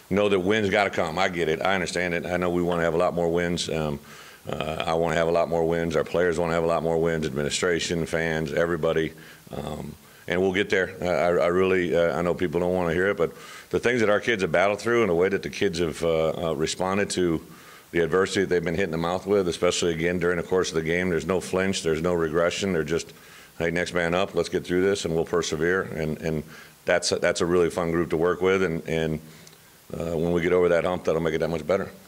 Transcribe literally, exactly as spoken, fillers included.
know that wins got to come. I get it. I understand it. I know we want to have a lot more wins. Um, uh, I want to have a lot more wins. Our players want to have a lot more wins. Administration, fans, everybody. Um, and we'll get there. I, I really, uh, I know people don't want to hear it, but the things that our kids have battled through and the way that the kids have uh, uh, responded to the adversity that they've been hit in the mouth with, especially again during the course of the game, there's no flinch, there's no regression. They're just, hey, next man up, let's get through this, and we'll persevere. And and that's a, that's a really fun group to work with. And and uh, when we get over that hump, that'll make it that much better.